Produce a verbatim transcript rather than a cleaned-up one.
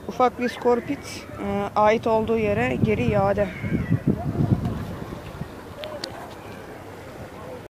Ufak bir skorpit e, ait olduğu yere geri iade.